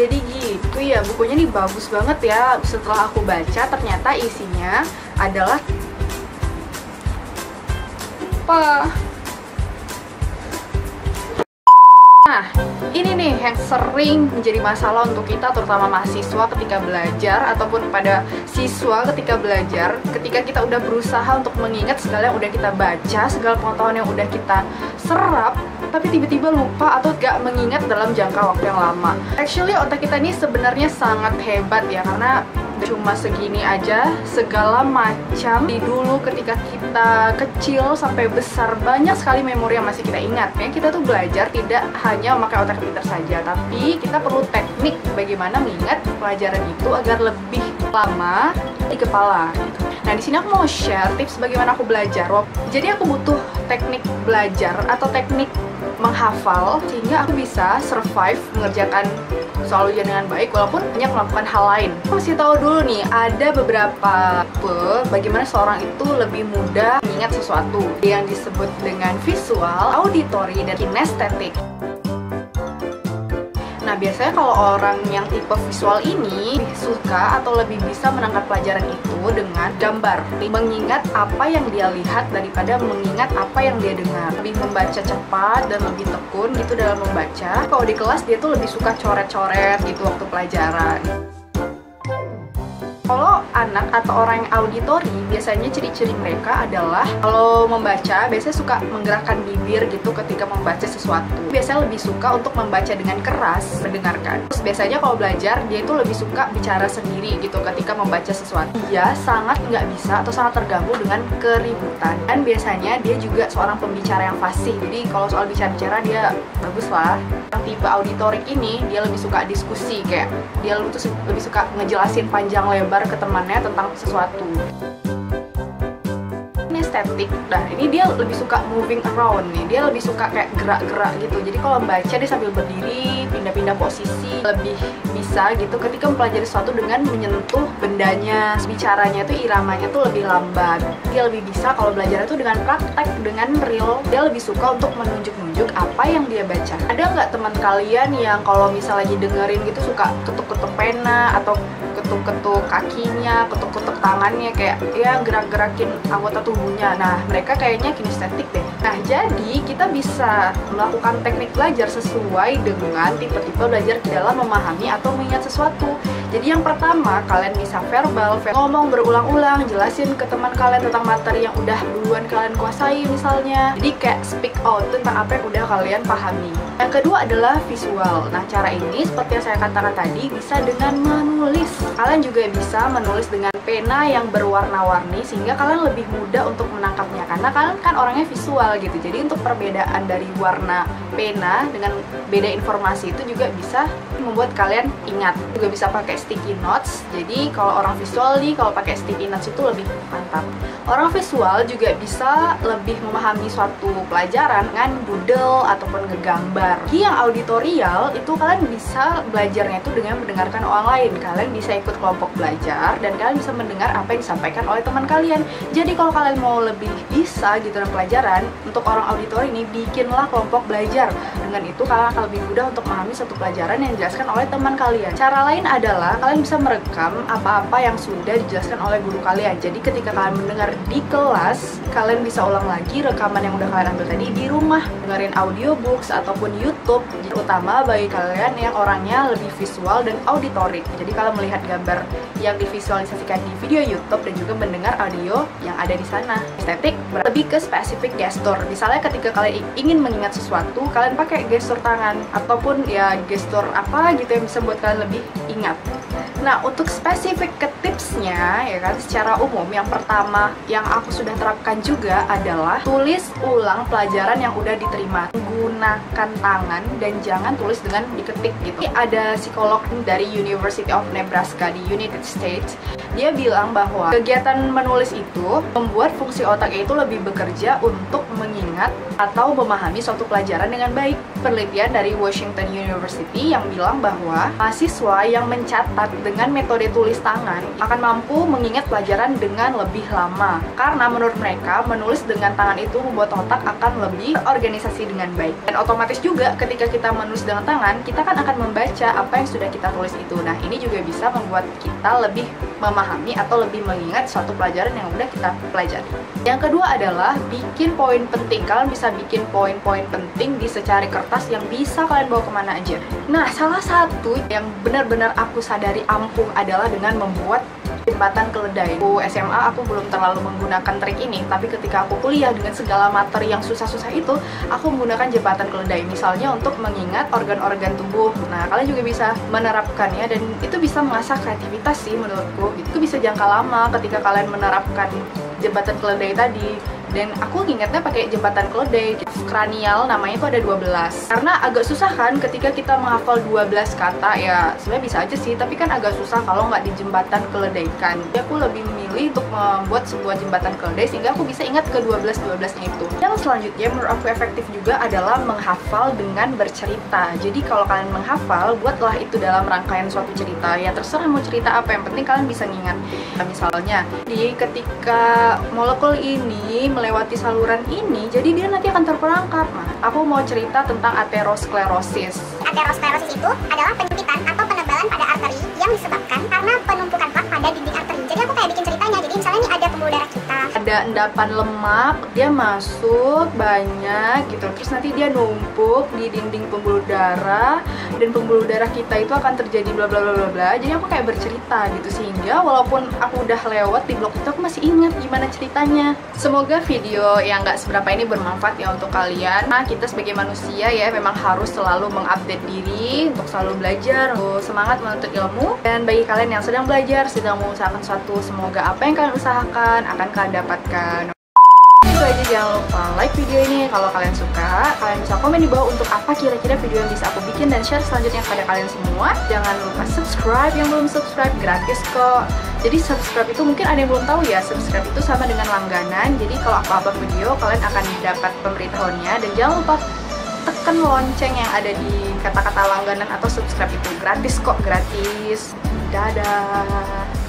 Jadi gitu ya, bukunya nih bagus banget ya. Setelah aku baca, ternyata isinya adalah apa? Nah, ini nih yang sering menjadi masalah untuk kita, terutama mahasiswa ketika belajar, ataupun pada siswa ketika belajar. Ketika kita udah berusaha untuk mengingat segala yang udah kita baca, segala pengetahuan yang udah kita serap, tapi tiba-tiba lupa atau gak mengingat dalam jangka waktu yang lama. Actually, otak kita ini sebenarnya sangat hebat ya, karena cuma segini aja, segala macam di dulu ketika kita kecil sampai besar, banyak sekali memori yang masih kita ingat. Ya, kita tuh belajar tidak hanya memakai otak pintar saja, tapi kita perlu teknik bagaimana mengingat pelajaran itu agar lebih lama di kepala. Nah, di sini aku mau share tips bagaimana aku belajar. Jadi aku butuh teknik belajar atau teknik menghafal sehingga aku bisa survive mengerjakan soal ujian dengan baik walaupun banyak melakukan hal lain. Aku mesti tahu dulu nih, ada beberapa tipe bagaimana seorang itu lebih mudah mengingat sesuatu yang disebut dengan visual, auditory, dan kinestetik. Nah, biasanya kalau orang yang tipe visual ini lebih suka atau lebih bisa menangkap pelajaran itu dengan gambar, mengingat apa yang dia lihat daripada mengingat apa yang dia dengar. Lebih membaca cepat dan lebih tekun gitu dalam membaca. Kalau di kelas dia tuh lebih suka coret-coret gitu waktu pelajaran. Kalau anak atau orang yang auditori, biasanya ciri-ciri mereka adalah kalau membaca biasanya suka menggerakkan bibir gitu ketika membaca sesuatu. Biasanya lebih suka untuk membaca dengan keras, mendengarkan. Terus biasanya kalau belajar, dia itu lebih suka bicara sendiri gitu ketika membaca sesuatu. Dia sangat nggak bisa atau sangat terganggu dengan keributan. Dan biasanya dia juga seorang pembicara yang fasih. Jadi kalau soal bicara-bicara dia bagus lah. Yang tipe auditorik ini, dia lebih suka diskusi, kayak dia lebih suka ngejelasin panjang lebar ke temannya tentang sesuatu. Kinestetik, nah ini dia lebih suka moving around nih, dia lebih suka kayak gerak-gerak gitu. Jadi kalau membaca dia sambil berdiri, pindah-pindah posisi, lebih bisa gitu ketika mempelajari sesuatu dengan menyentuh bendanya. Bicaranya tuh iramanya tuh lebih lambat. Dia lebih bisa kalau belajar itu dengan praktek, dengan real. Dia lebih suka untuk menunjuk-nunjuk apa yang dia baca. Ada nggak teman kalian yang kalau misalnya lagi dengerin gitu suka ketuk-ketuk pena atau ketuk-ketuk kakinya, ketuk-ketuk tangannya, kayak ya gerak-gerakin anggota tubuhnya. Nah, mereka kayaknya kinestetik deh. Nah, jadi kita bisa melakukan teknik belajar sesuai dengan tipe-tipe belajar dalam memahami atau mengingat sesuatu. Jadi yang pertama, kalian bisa verbal, ngomong berulang-ulang, jelasin ke teman kalian tentang materi yang udah duluan kalian kuasai misalnya. Jadi kayak speak out tentang apa yang udah kalian pahami. Yang kedua adalah visual. Nah, cara ini seperti yang saya katakan tadi bisa dengan menulis. Kalian juga bisa menulis dengan pena yang berwarna-warni sehingga kalian lebih mudah untuk menangkapnya karena kalian kan orangnya visual gitu. Jadi untuk perbedaan dari warna pena dengan beda informasi itu juga bisa membuat kalian ingat. Juga bisa pakai sticky notes. Jadi kalau orang visual nih, kalau pakai sticky notes itu lebih mantap. Orang visual juga bisa lebih memahami suatu pelajaran dengan doodle ataupun ngegambar. Yang auditorial itu kalian bisa belajarnya itu dengan mendengarkan orang lain. Kalian bisa ikut kelompok belajar dan kalian bisa mendengar apa yang disampaikan oleh teman kalian. Jadi kalau kalian mau lebih bisa gitu dalam pelajaran, untuk orang auditori ini bikinlah kelompok belajar. Dengan itu kalian akan lebih mudah untuk memahami satu pelajaran yang dijelaskan oleh teman kalian. Cara lain adalah kalian bisa merekam apa-apa yang sudah dijelaskan oleh guru kalian. Jadi ketika kalian mendengar di kelas, kalian bisa ulang lagi rekaman yang udah kalian ambil tadi di rumah, dengerin audiobooks ataupun YouTube. Terutama bagi kalian yang orangnya lebih visual dan auditorik. Jadi kalian melihat gambar yang divisualisasikan di video YouTube dan juga mendengar audio yang ada di sana. Estetik lebih ke spesifik gestur. Misalnya ketika kalian ingin mengingat sesuatu, kalian pakai gestur tangan ataupun ya gestur apa gitu yang bisa buat kalian lebih ingat. Nah, untuk spesifik ke tipsnya ya kan, secara umum yang pertama yang aku sudah terapkan juga adalah tulis ulang pelajaran yang udah diterima. Gunakan tangan dan jangan tulis dengan diketik gitu. Ada psikolog dari University of Nebraska di United States. Dia bilang bahwa kegiatan menulis itu membuat fungsi otak itu lebih bekerja untuk mengingat atau memahami suatu pelajaran dengan baik. Penelitian dari Washington University yang bilang bahwa mahasiswa yang mencatat dengan metode tulis tangan akan mampu mengingat pelajaran dengan lebih lama. Karena menurut mereka, menulis dengan tangan itu membuat otak akan lebih terorganisasi dengan baik. Dan otomatis juga ketika kita menulis dengan tangan, kita kan akan membaca apa yang sudah kita tulis itu. Nah, ini juga bisa membuat kita lebih memahami atau lebih mengingat suatu pelajaran yang udah kita pelajari. Yang kedua adalah bikin poin penting. Kalian bisa bikin poin-poin penting di secari kertas yang bisa kalian bawa kemana aja. Nah, salah satu yang benar-benar aku sadari ampuh adalah dengan membuat jembatan keledai. SMA aku belum terlalu menggunakan trik ini, tapi ketika aku kuliah dengan segala materi yang susah-susah itu, aku menggunakan jembatan keledai. Misalnya untuk mengingat organ-organ tubuh. Nah, kalian juga bisa menerapkannya dan itu bisa mengasah kreativitas sih menurutku. Itu bisa jangka lama ketika kalian menerapkan jembatan keledai tadi. Dan aku ingatnya pakai jembatan keledai kranial, namanya itu ada 12. Karena agak susah kan ketika kita menghafal 12 kata, ya sebenarnya bisa aja sih, tapi kan agak susah kalau nggak di jembatan keledaikan. Jadi aku lebih memilih untuk membuat sebuah jembatan keledai sehingga aku bisa ingat ke 12-12-nya itu. Yang selanjutnya menurut aku efektif juga adalah menghafal dengan bercerita. Jadi kalau kalian menghafal, buatlah itu dalam rangkaian suatu cerita. Ya terserah mau cerita apa, yang penting kalian bisa ngingat. Nah, misalnya, ketika molekul ini melewati saluran ini, jadi dia nanti akan terperangkap. Nah, aku mau cerita tentang aterosklerosis. Aterosklerosis itu adalah penyempitan atau penebalan pada arteri yang disebabkan karena penumpukan plak pada dinding arteri. Jadi aku kayak bikin ceritanya. Jadi misalnya nih ada pembuluh darah kita. Ada endapan lemak, dia masuk banyak gitu. Terus nanti dia numpuk di dinding pembuluh darah dan pembuluh darah kita itu akan terjadi bla bla bla bla bla. Jadi aku kayak bercerita gitu sehingga walaupun aku udah lewat di blog itu, aku masih ingat gimana ceritanya. Semoga video yang nggak seberapa ini bermanfaat ya untuk kalian. Nah, kita sebagai manusia ya memang harus selalu mengupdate diri untuk selalu belajar, semangat menuntut ilmu. Dan bagi kalian yang sedang belajar, sedang mengusahakan sesuatu, semoga apa yang kalian usahakan akan kalian dapatkan. Itu aja, jangan lupa like video ini kalau kalian suka. Kalian bisa komen di bawah untuk apa kira-kira video yang bisa aku bikin dan share selanjutnya kepada kalian semua. Jangan lupa subscribe, yang belum subscribe gratis kok. Jadi subscribe itu mungkin ada yang belum tahu ya, subscribe itu sama dengan langganan. Jadi kalau aku upload video, kalian akan dapat pemberitahuannya. Dan jangan lupa tekan lonceng yang ada di kata-kata langganan atau subscribe itu. Gratis kok, gratis. Dadah.